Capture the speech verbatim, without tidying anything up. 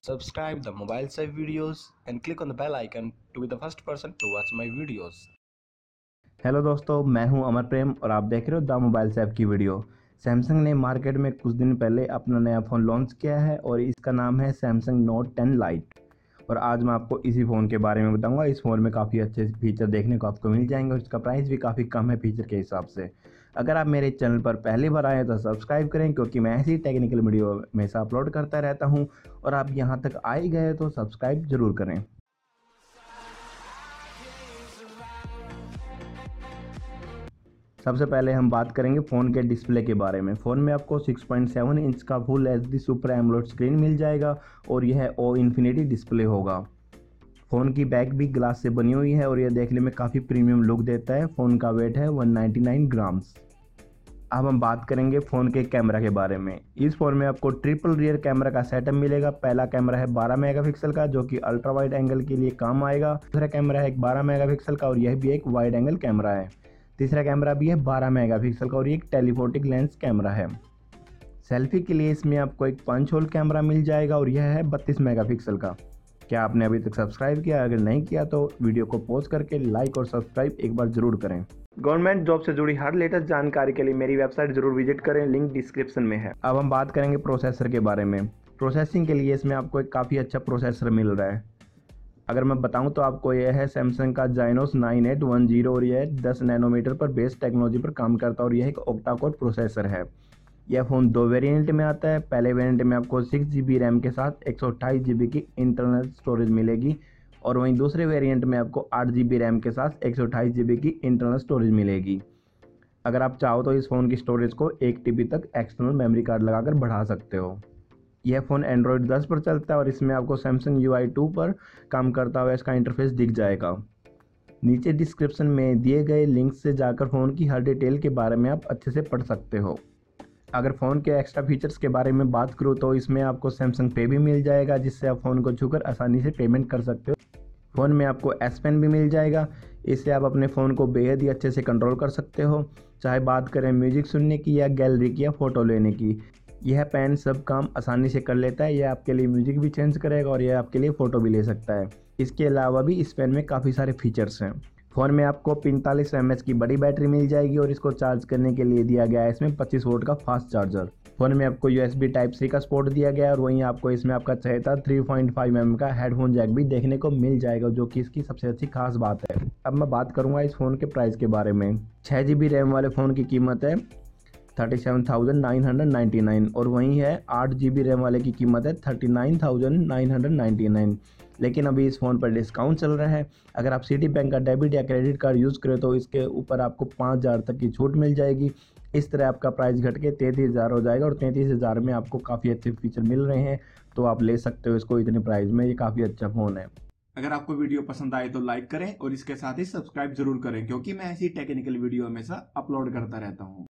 Subscribe the Mobile Save videos and click on the bell icon to be the first person to watch my videos. Hello दोस्तों, मैं हूं अमर प्रेम और आप देख रहे हो द मोबाइल ऐप की वीडियो। सैमसंग ने मार्केट में कुछ दिन पहले अपना नया फ़ोन लॉन्च किया है और इसका नाम है सैमसंग नोट टेन लाइट। और आज मैं आपको इसी फ़ोन के बारे में बताऊंगा। इस फ़ोन में काफ़ी अच्छे फीचर देखने को आपको मिल जाएंगे और इसका प्राइस भी काफ़ी कम है फीचर के हिसाब से। अगर आप मेरे चैनल पर पहली बार आए तो सब्सक्राइब करें, क्योंकि मैं ऐसी टेक्निकल वीडियो हमेशा अपलोड करता रहता हूँ। और आप यहाँ तक आ ही गए तो सब्सक्राइब ज़रूर करें। सबसे पहले हम बात करेंगे फ़ोन के डिस्प्ले के बारे में। फ़ोन में आपको सिक्स पॉइंट सेवन इंच का full H D super AMOLED screen मिल जाएगा और यह ओ इन्फिनिटी डिस्प्ले होगा। फ़ोन की बैक भी ग्लास से बनी हुई है और यह देखने में काफ़ी प्रीमियम लुक देता है। फ़ोन का वेट है वन नाइन्टी नाइन ग्राम्स। अब हम बात करेंगे फ़ोन के कैमरा के बारे में। इस फ़ोन में आपको ट्रिपल रियर कैमरा का सेटअप मिलेगा। पहला कैमरा है बारह मेगापिक्सल का, जो कि अल्ट्रा वाइड एंगल के लिए काम आएगा। दूसरा कैमरा है एक बारह मेगापिक्सल का और यह भी एक वाइड एंगल कैमरा है। तीसरा कैमरा भी है बारह मेगापिक्सल का और ये एक टेलीफोटिक लेंस कैमरा है। सेल्फी के लिए इसमें आपको एक पंच होल कैमरा मिल जाएगा और यह है बत्तीस मेगापिक्सल का। क्या आपने अभी तक सब्सक्राइब किया? अगर नहीं किया तो वीडियो को पॉज करके लाइक और सब्सक्राइब एक बार जरूर करें। गवर्नमेंट जॉब से जुड़ी हर लेटेस्ट जानकारी के लिए मेरी वेबसाइट जरूर विजिट करें, लिंक डिस्क्रिप्शन में है। अब हम बात करेंगे प्रोसेसर के बारे में। प्रोसेसिंग के लिए इसमें आपको एक काफ़ी अच्छा प्रोसेसर मिल रहा है। अगर मैं बताऊं तो आपको यह है सैमसंग का Exynos nine eight one zero और यह दस नैनोमीटर पर बेस टेक्नोलॉजी पर काम करता है और यह एक ऑक्टा कोर प्रोसेसर है। यह फ़ोन दो वेरिएंट में आता है। पहले वेरिएंट में आपको सिक्स जी बी रैम के साथ एक सौ अट्ठाईस जी बी की इंटरनल स्टोरेज मिलेगी और वहीं दूसरे वेरिएंट में आपको आठ जी बी रैम के साथ एक सौ अट्ठाईस जी बी की इंटरनल स्टोरेज मिलेगी। अगर आप चाहो तो इस फ़ोन की स्टोरेज को एक टी बी तक एक्सटर्नल मेमोरी कार्ड लगाकर बढ़ा सकते हो। यह फ़ोन एंड्रॉयड दस पर चलता है और इसमें आपको सैमसंग यू आई टू पर काम करता हुआ इसका इंटरफेस दिख जाएगा। नीचे डिस्क्रिप्शन में दिए गए लिंक से जाकर फ़ोन की हर डिटेल के बारे में आप अच्छे से पढ़ सकते हो। अगर फ़ोन के एक्स्ट्रा फीचर्स के बारे में बात करूँ तो इसमें आपको सैमसंग पे भी मिल जाएगा, जिससे आप फ़ोन को छूकर आसानी से पेमेंट कर सकते हो। फ़ोन में आपको एस पेन भी मिल जाएगा। इससे आप अपने फ़ोन को बेहद ही अच्छे से कंट्रोल कर सकते हो, चाहे बात करें म्यूजिक सुनने की या गैलरी की या फ़ोटो लेने की। यह पेन सब काम आसानी से कर लेता है। यह आपके लिए म्यूजिक भी चेंज करेगा और यह आपके लिए फ़ोटो भी ले सकता है। इसके अलावा भी इस पेन में काफ़ी सारे फीचर्स हैं। फ़ोन में आपको पैंतालीस एम एच की बड़ी बैटरी मिल जाएगी और इसको चार्ज करने के लिए दिया गया है इसमें पच्चीस वोल्ट का फास्ट चार्जर। फ़ोन में आपको U S B type C का सपोर्ट दिया गया है और वहीं आपको इसमें आपका चहेता three point five M M का हेडफोन जैक भी देखने को मिल जाएगा, जो कि इसकी सबसे अच्छी खास बात है। अब मैं बात करूँगा इस फ़ोन के प्राइस के बारे में। छः जी बी रैम वाले फ़ोन की कीमत है thirty seven thousand nine hundred ninety nine और वहीं है आठ जी बी रैम वाले की कीमत है thirty nine thousand nine hundred ninety nine. लेकिन अभी इस फ़ोन पर डिस्काउंट चल रहा है। अगर आप सिटी बैंक का डेबिट या क्रेडिट कार्ड यूज़ करें तो इसके ऊपर आपको पाँच हज़ार तक की छूट मिल जाएगी। इस तरह आपका प्राइस घट के तैंतीस हज़ार हो जाएगा और तैंतीस हज़ार में आपको काफ़ी अच्छे फीचर मिल रहे हैं, तो आप ले सकते हो इसको इतने प्राइस में। ये काफ़ी अच्छा फ़ोन है। अगर आपको वीडियो पसंद आए तो लाइक करें और इसके साथ ही सब्सक्राइब जरूर करें, क्योंकि मैं ऐसी टेक्निकल वीडियो हमेशा अपलोड करता रहता हूं।